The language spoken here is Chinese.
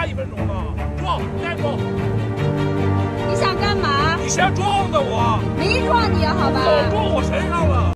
1分钟呢。撞，再撞！ 你想干嘛？ 你先撞的我， 没撞你，好吧？ 撞我身上了。